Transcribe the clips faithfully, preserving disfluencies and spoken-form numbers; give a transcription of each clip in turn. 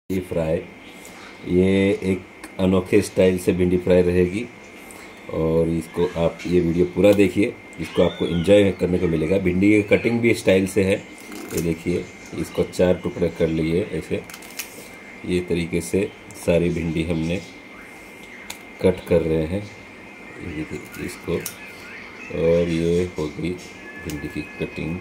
भिंडी फ्राई, ये एक अनोखे स्टाइल से भिंडी फ्राई रहेगी। और इसको आप ये वीडियो पूरा देखिए, इसको आपको एंजॉय करने को मिलेगा। भिंडी की कटिंग भी स्टाइल से है, ये देखिए। इसको चार टुकड़े कर लिए ऐसे, ये तरीके से सारी भिंडी हमने कट कर रहे हैं, ये देखिए इसको। और ये हो गई भिंडी की कटिंग।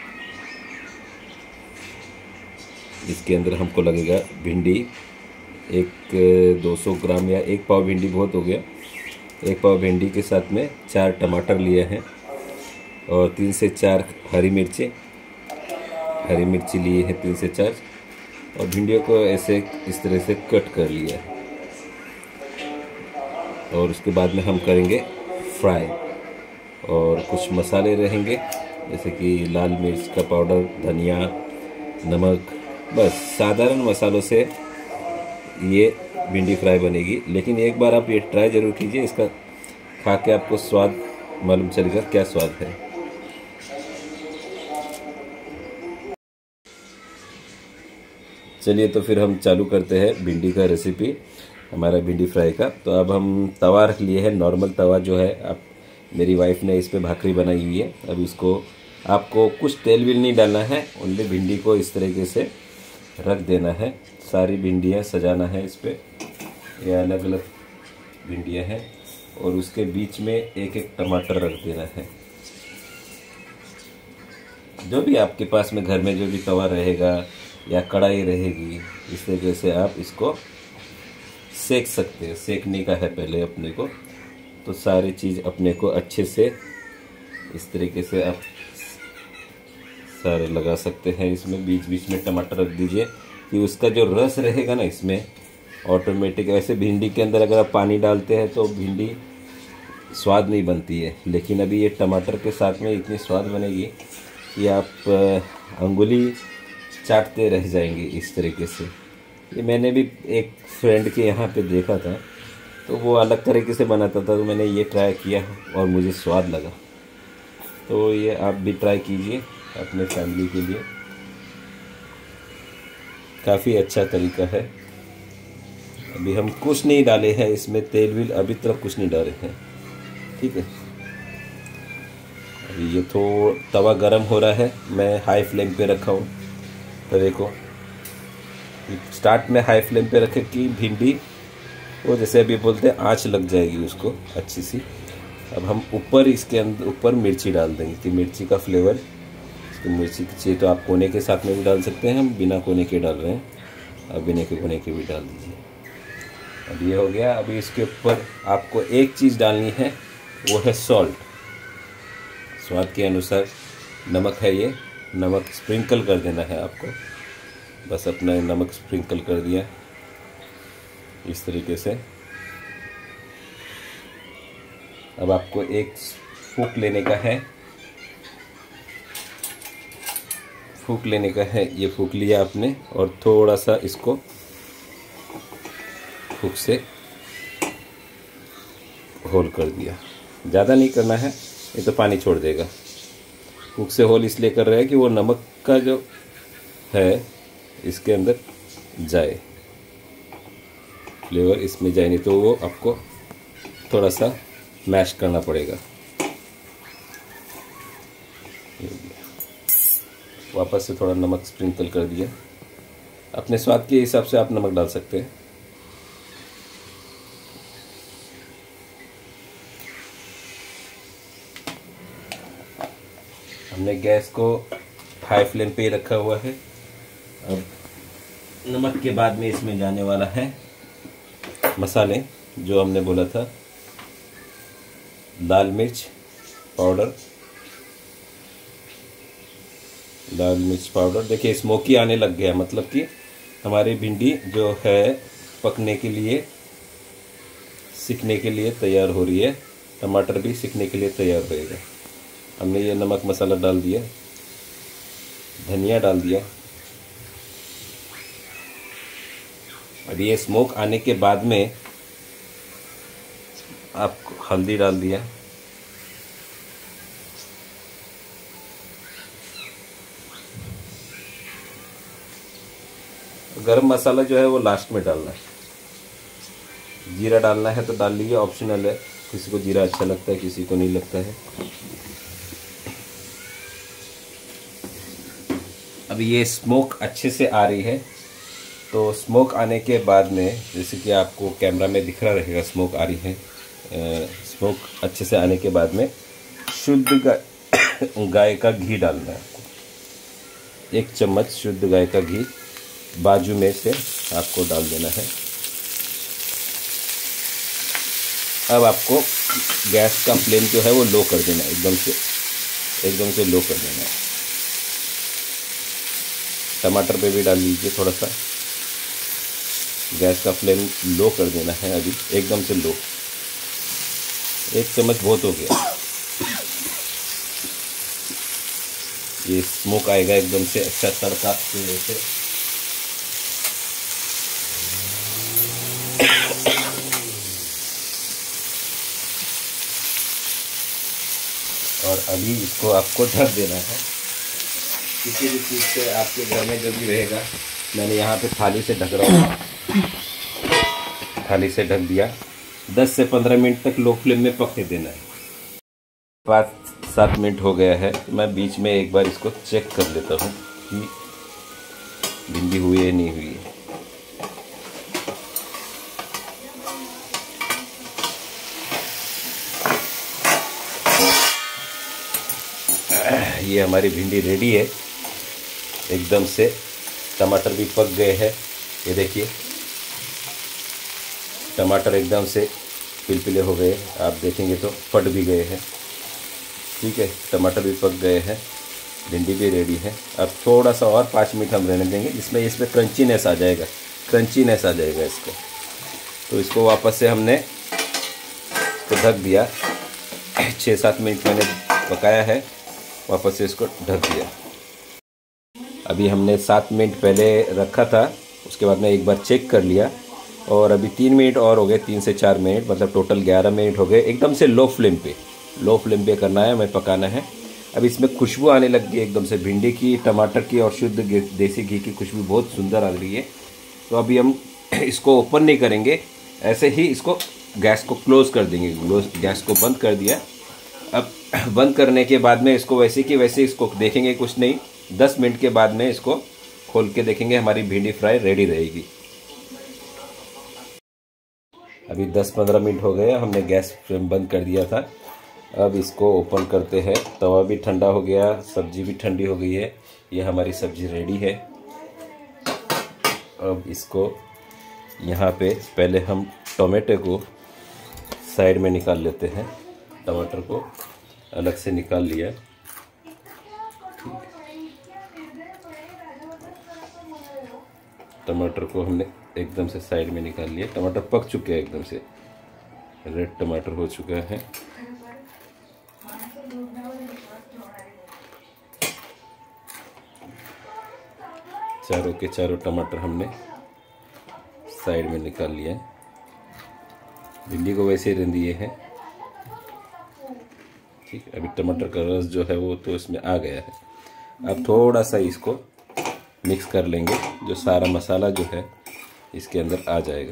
इसके अंदर हमको लगेगा भिंडी एक दो सौ ग्राम या एक पाव भिंडी बहुत हो गया। एक पाव भिंडी के साथ में चार टमाटर लिए हैं और तीन से चार हरी मिर्ची हरी मिर्ची लिए हैं तीन से चार। और भिंडियों को ऐसे इस तरह से कट कर लिया है। और उसके बाद में हम करेंगे फ्राई। और कुछ मसाले रहेंगे जैसे कि लाल मिर्च का पाउडर, धनिया, नमक, बस साधारण मसालों से ये भिंडी फ्राई बनेगी। लेकिन एक बार आप ये ट्राई ज़रूर कीजिए, इसका खा के आपको स्वाद मालूम चलेगा क्या स्वाद है। चलिए तो फिर हम चालू करते हैं भिंडी का रेसिपी, हमारा भिंडी फ्राई का। तो अब हम तवा रख लिए हैं, नॉर्मल तवा जो है। आप मेरी वाइफ ने इस पर भाकरी बनाई हुई है। अब इसको आपको कुछ तेल भी नहीं डालना है, ओनली भिंडी को इस तरीके से रख देना है। सारी भिंडियाँ सजाना है इस पर, ये अलग अलग भिंडियाँ हैं। और उसके बीच में एक एक टमाटर रख देना है। जो भी आपके पास में घर में जो भी तवा रहेगा या कढ़ाई रहेगी, इस तरीके से आप इसको सेक सकते हैं। सेकने का है पहले अपने को, तो सारी चीज़ अपने को अच्छे से इस तरीके से आप सारे लगा सकते हैं। इसमें बीच बीच में टमाटर रख दीजिए कि उसका जो रस रहेगा ना इसमें ऑटोमेटिक। वैसे भिंडी के अंदर अगर आप पानी डालते हैं तो भिंडी स्वाद नहीं बनती है, लेकिन अभी ये टमाटर के साथ में इतनी स्वाद बनेगी कि आप अंगुली चाटते रह जाएंगे इस तरीके से। ये मैंने भी एक फ्रेंड के यहाँ पे देखा था, तो वो अलग तरीके से बनाता था, तो मैंने ये ट्राई किया और मुझे स्वाद लगा। तो ये आप भी ट्राई कीजिए अपने फैमिली के लिए, काफ़ी अच्छा तरीका है। अभी हम कुछ नहीं डाले हैं इसमें, तेल भी अभी तक कुछ नहीं डाले हैं, ठीक है। अभी ये तो तवा गरम हो रहा है, मैं हाई फ्लेम पे रखा हूँ तवे को। स्टार्ट में हाई फ्लेम पे रखे कि भिंडी वो जैसे अभी बोलते हैं आँच लग जाएगी उसको अच्छी सी। अब हम ऊपर इसके अंदर ऊपर मिर्ची डाल देंगे कि मिर्ची का फ्लेवर, इसकी मिर्ची चाहिए तो आप कोने के साथ में भी डाल सकते हैं, हम बिना कोने के डाल रहे हैं। अब बिना के कोने के भी डाल दीजिए। अब ये हो गया। अभी इसके ऊपर आपको एक चीज़ डालनी है, वो है सॉल्ट। स्वाद के अनुसार नमक है, ये नमक स्प्रिंकल कर देना है आपको। बस अपना नमक स्प्रिंकल कर दिया इस तरीके से। अब आपको एक फूंक लेने का है, फूंक लेने का है। ये फूंक लिया आपने और थोड़ा सा इसको फूंक से होल कर दिया। ज़्यादा नहीं करना है, ये तो पानी छोड़ देगा। फूंक से होल इसलिए कर रहा है कि वो नमक का जो है इसके अंदर जाए, फ्लेवर इसमें जाए, नहीं तो वो आपको थोड़ा सा मैश करना पड़ेगा। वापस से थोड़ा नमक स्प्रिंकल कर दिया। अपने स्वाद के हिसाब से आप नमक डाल सकते हैं। हमने गैस को हाई फ्लेम पे ही रखा हुआ है। अब नमक के बाद में इसमें जाने वाला है मसाले, जो हमने बोला था। लाल मिर्च पाउडर, लाल मिर्च पाउडर। देखिए स्मोकी आने लग गया, मतलब कि हमारी भिंडी जो है पकने के लिए, सिकने के लिए तैयार हो रही है। टमाटर भी सिकने के लिए तैयार रहेगा। हमने ये नमक मसाला डाल दिया, धनिया डाल दिया। अब ये स्मोक आने के बाद में आप हल्दी डाल दिया, गरम मसाला जो है वो लास्ट में डालना है। जीरा डालना है तो डाल लीजिए, ऑप्शनल है, किसी को जीरा अच्छा लगता है, किसी को नहीं लगता है। अब ये स्मोक अच्छे से आ रही है, तो स्मोक आने के बाद में, जैसे कि आपको कैमरा में दिख रहा रहेगा स्मोक आ रही है, स्मोक अच्छे से आने के बाद में शुद्ध गाय गाय का घी डालना है। एक चम्मच शुद्ध गाय का घी बाजू में से आपको डाल देना है। अब आपको गैस का फ्लेम जो है वो लो कर देना है, एकदम से एकदम से लो कर देना है। टमाटर पे भी डाल लीजिए थोड़ा सा, गैस का फ्लेम लो कर देना है अभी, एकदम से लो। एक चम्मच बहुत हो गया, ये स्मोक आएगा एकदम से अच्छा तड़का की वजह से। और अभी इसको आपको ढक देना है किसी भी चीज़ से, आपके घर में जो भी रहेगा। मैंने यहाँ पे थाली से ढक रहा हूँ, थाली से ढक दिया। दस से पंद्रह मिनट तक लो फ्लेम में पकने देना है। पाँच सात मिनट हो गया है, तो मैं बीच में एक बार इसको चेक कर लेता हूँ कि भिंडी हुई है नहीं हुई है। ये हमारी भिंडी रेडी है एकदम से। टमाटर भी पक गए हैं, ये देखिए टमाटर एकदम से पिलपिले हो गए, आप देखेंगे तो फट भी गए हैं। ठीक है, टमाटर भी पक गए हैं, भिंडी भी रेडी है। अब थोड़ा सा और पाँच मिनट हम रहने देंगे, जिसमें इसमें क्रंचीनेस आ जाएगा, क्रंचीनेस आ जाएगा इसको। तो इसको वापस से हमने तो ढक दिया, छः सात मिनट मैंने पकाया है, वापस से इसको ढक दिया। अभी हमने सात मिनट पहले रखा था, उसके बाद में एक बार चेक कर लिया, और अभी तीन मिनट और हो गए, तीन से चार मिनट, मतलब टोटल ग्यारह मिनट हो गए। एकदम से लो फ्लेम पे लो फ्लेम पे करना है, हमें पकाना है। अब इसमें खुशबू आने लग गई एकदम से, भिंडी की, टमाटर की और शुद्ध देसी घी की खुशबू बहुत सुंदर आ रही है। तो अभी हम इसको ओपन नहीं करेंगे, ऐसे ही इसको गैस को क्लोज़ कर देंगे। गैस को बंद कर दिया। अब बंद करने के बाद में इसको वैसे कि वैसे इसको देखेंगे, कुछ नहीं, दस मिनट के बाद में इसको खोल के देखेंगे, हमारी भिंडी फ्राई रेडी रहेगी। अभी दस पंद्रह मिनट हो गए, हमने गैस फ्लेम बंद कर दिया था। अब इसको ओपन करते हैं। तवा भी ठंडा हो गया, सब्जी भी ठंडी हो गई है, ये हमारी सब्जी रेडी है। अब इसको यहाँ पे पहले हम टमाटो को साइड में निकाल लेते हैं। टमाटर को अलग से निकाल लिया। टमाटर को हमने एकदम से साइड में निकाल लिया। टमाटर पक चुके हैं, एकदम से रेड टमाटर हो चुका है। चारों के चारों टमाटर हमने साइड में निकाल लिया है। भिंडी को वैसे ही रख दिए हैं। ठीक है, अभी टमाटर का रस जो है वो तो इसमें आ गया है। अब थोड़ा सा इसको मिक्स कर लेंगे, जो सारा मसाला जो है इसके अंदर आ जाएगा।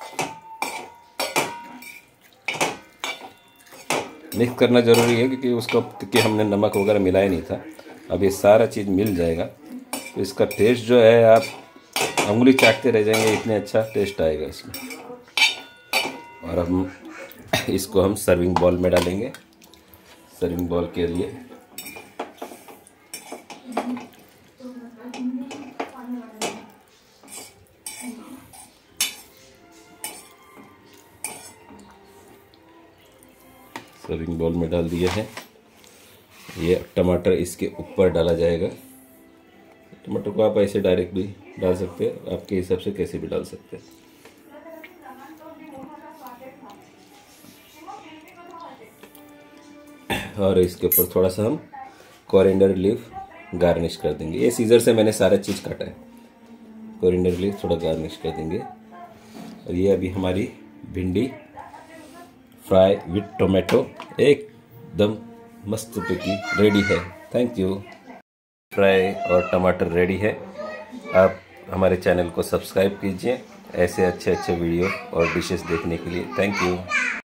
मिक्स करना ज़रूरी है, क्योंकि उसको क्योंकि हमने नमक वगैरह मिलाया नहीं था। अब ये सारा चीज़ मिल जाएगा, तो इसका टेस्ट जो है आप उंगली चाटते रह जाएंगे, इतने अच्छा टेस्ट आएगा इसमें। और हम इसको हम सर्विंग बॉल में डालेंगे। सर्विंग बॉल के लिए सर्विंग बॉल में डाल दिया है। ये टमाटर इसके ऊपर डाला जाएगा। टमाटर को आप ऐसे डायरेक्ट भी डाल सकते हैं, आपके हिसाब से कैसे भी डाल सकते हैं। और इसके ऊपर थोड़ा सा हम कोरिएंडर लीफ गार्निश कर देंगे। ये सीजर से मैंने सारा चीज़ काटा है। कोरिएंडर लीफ थोड़ा गार्निश कर देंगे। और ये अभी हमारी भिंडी फ्राई विथ टोमेटो एकदम मस्त पैकी रेडी है। Thank you. फ्राई और टमाटर रेडी है। आप हमारे चैनल को सब्सक्राइब कीजिए ऐसे अच्छे अच्छे वीडियो और डिशेस देखने के लिए। Thank you.